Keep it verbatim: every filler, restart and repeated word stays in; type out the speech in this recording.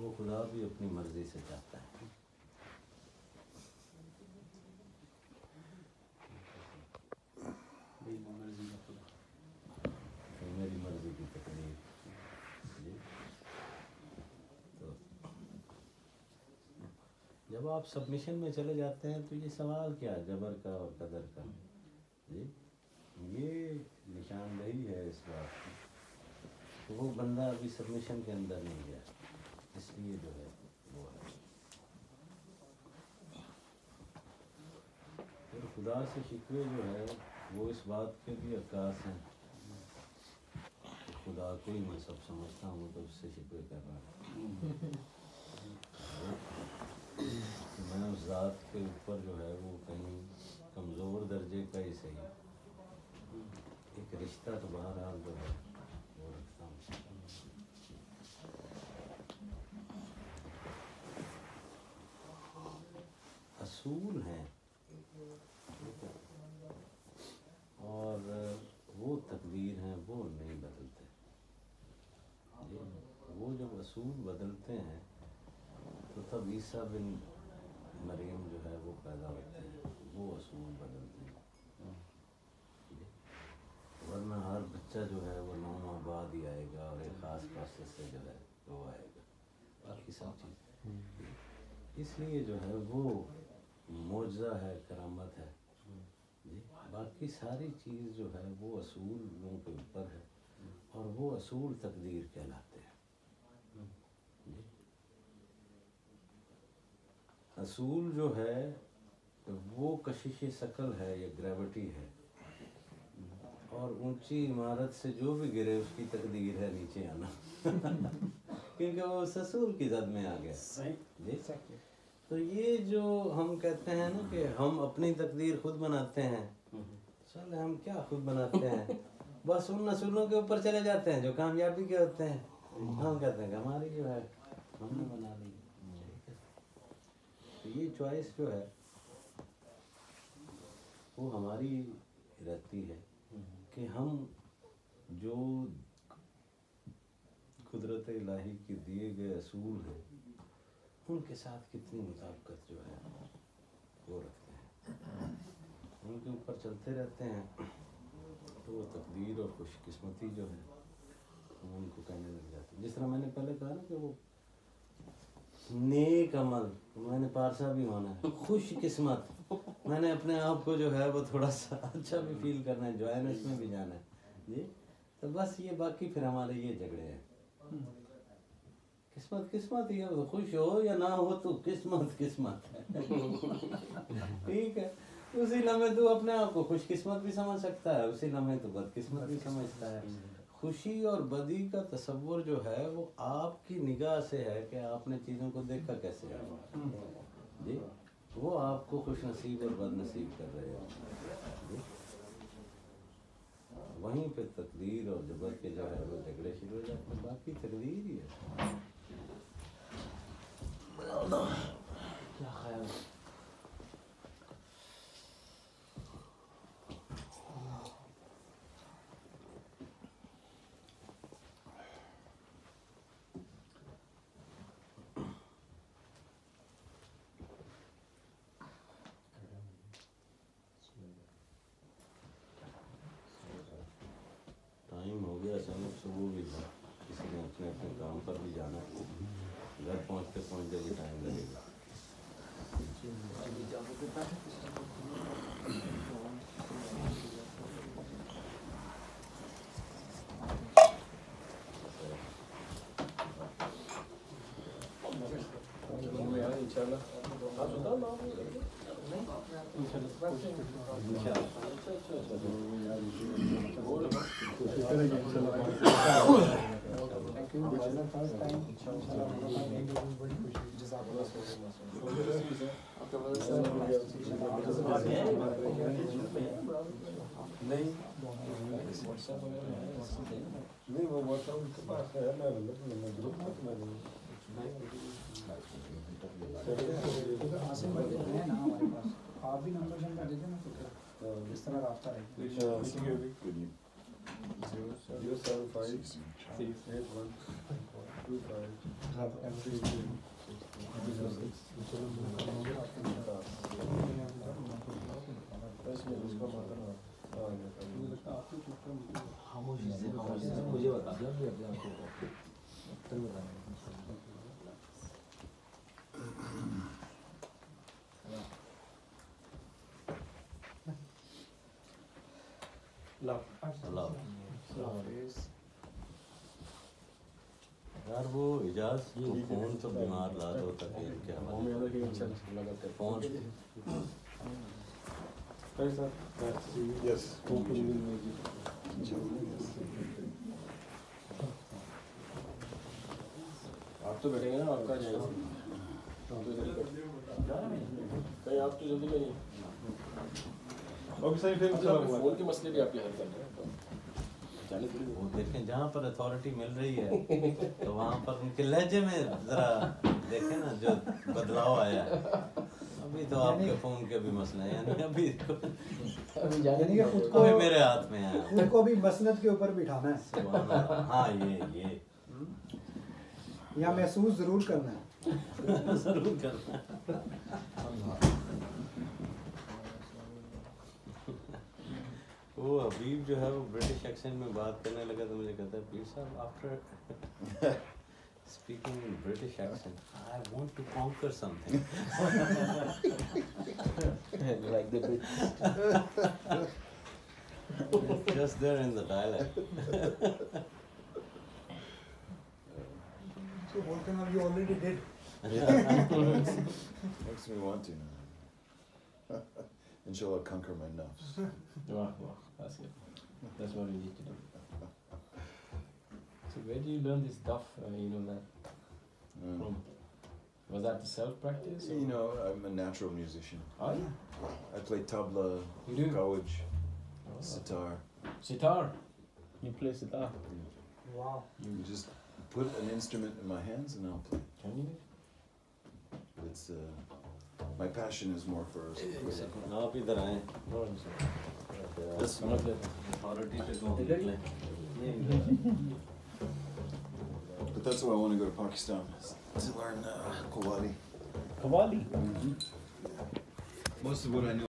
وہ خدا بھی اپنی مرضی سے چاہتا ہے. میری مرضی کی تقدیر. جی تو جب آپ سبمیشن میں چلے جاتے ہیں تو یہ سوال کیا جبر کا اور قدر کا. جی یہ نشاندہی ہے اس بات کی کہ وہ بندہ ابھی سبمیشن کے اندر نہیں گیا، اس لیے جو ہے وہ ہے. پھر خدا سے شکوے جو ہے وہ اس بات کے بھی عکاس ہیں کہ خدا کو ہی میں سب سمجھتا ہوں تو اس سے شکوے کر رہا ہوں. میں اس ذات کے اوپر جو ہے وہ کہیں کمزور درجے کا ہی صحیح ایک رشتہ تو بہرحال جو ہے وہ رکھتا ہوں. اصول ہیں اور وہ تقدیر ہیں، وہ نہیں بدلتے. وہ جب اصول بدلتے ہیں تو تب عیسیٰ بن مریم جو ہے وہ پیدا ہوتے ہیں، وہ اصول بدلتے ہیں. ورنہ ہر بچہ جو ہے وہ نو ماہ بعد ہی آئے گا اور ایک خاص پروسیس سے جو ہے وہ آئے گا، باقی سب چیز. اس لیے جو ہے وہ معجزہ ہے، کرامت ہے. جی باقی ساری چیز جو ہے وہ اصولوں کے اوپر ہے اور وہ اصول تقدیر کہلاتے ہیں. جی اصول جو ہے وہ کشش ثقل ہے یا گریوٹی ہے، اور اونچی عمارت سے جو بھی گرے اس کی تقدیر ہے نیچے آنا کیونکہ وہ اس اصول کی زد میں آ گیا. جی تو یہ جو ہم کہتے ہیں نا کہ ہم اپنی تقدیر خود بناتے ہیں، چل ہم کیا خود بناتے ہیں، بس ان اصولوں کے اوپر چلے جاتے ہیں جو کامیابی کے ہوتے ہیں. ہم کہتے ہیں کہ ہماری جو ہے ہم نے بنا لی. تو یہ چوائس جو ہے وہ ہماری رہتی ہے کہ ہم جو قدرت الہی کے دیے گئے اصول ہیں ان کے ساتھ کتنی مطابقت جو ہے وہ رکھتے ہیں، ان کے اوپر چلتے رہتے ہیں. تو وہ تقدیر اور خوش قسمتی جو ہے ہم ان کو کہنے لگ جاتے ہیں. جس طرح میں نے پہلے کہا نا کہ وہ نیک عمل، میں نے پارسا بھی ہونا ہے، خوش قسمت، میں نے اپنے آپ کو جو ہے وہ تھوڑا سا اچھا بھی فیل کرنا ہے، جوائنس میں بھی جانا ہے. جی تو بس یہ باقی پھر ہمارے یہ جھگڑے ہیں. قسمت قسمت ہی ہے، خوش ہو یا نہ ہو تو قسمت قسمت ہے. ٹھیک ہے، اسی لمحے تو اپنے آپ کو خوش قسمت بھی سمجھ سکتا ہے، اسی لمحے تو بد قسمت بھی سمجھتا ہے. خوشی اور بدی کا تصور جو ہے وہ آپ کی نگاہ سے ہے کہ آپ نے چیزوں کو دیکھا کیسے ہے. جی وہ آپ کو خوش نصیب اور بد نصیب کر رہے ہیں. وہیں پہ تقدیر اور جبر کے جو ہے وہ جھگڑے شروع ہو جاتے ہیں. باقی تقدیر ہی ہے. کیا خیال ہے؟ ٹائم ہو گیا اچانک صبح بھی ہے، کسی نے اپنے اپنے کام پر بھی جانا ہے، گھر پہنچتے پہنچتے بھی ٹائم لگے گا. نہیں وہ واٹس ایپ کے پاس ہے، میں گروپ میں آپ بھی نمبر جن کا دے دیں نا، اس طرح رابطہ رہے گا. Zero seven five six eight one مجھے بتا دیں یار وہ اجاز تو فون تو بیمار رات ہوتا ہے کیا فون آپ تو بیٹھیں گے نا آپ کا جائے کہیں آپ تو جلدی میں نہیں فون کے مسئلے بھی آپ کے حل کر رہے ہیں وہ دیکھیں جہاں پر اتھارٹی مل رہی ہے تو وہاں پر ان کے لہجے میں ذرا دیکھیں نا جو بدلاؤ آیا ہے. ابھی تو آپ کے فون کے بھی مسئلے ہیں یعنی ابھی یعنی کہ خود کو میرے ہاتھ میں ہے خود کو بھی مسند کے اوپر بٹھانا ہے. ہاں یہ یہ یا محسوس ضرور کرنا ہے ضرور کرنا ہے. وہ حبیب جو ہے وہ برٹش ایکسنٹ میں بات کرنے لگا تو مجھے کہتا ہے پیر صاحب after speaking in British accent I want to conquer some thing like the but just there in the dialect. So Volkan, you already did. Makes me want to now. Inshallah, conquer my nafs. Wow, wow, that's good. That's what we need to do. So where do you learn this duff? Uh, you know that Mm. from? Was that the self-practice? Or? You know, I'm a natural musician. Oh yeah. I play tabla, You do? kawaj, Oh. sitar. Sitar. You play sitar. Wow. You just put an instrument in my hands and I'll play. Can you? But it's uh, my passion is more for. آپ ادھر آئیں No, I'm sorry. بس I'm not there. Authority پہ کہوں نکلیں. But that's why I want to go to Pakistan, is to learn uh, Qawwali. Qawwali. Most of what I know.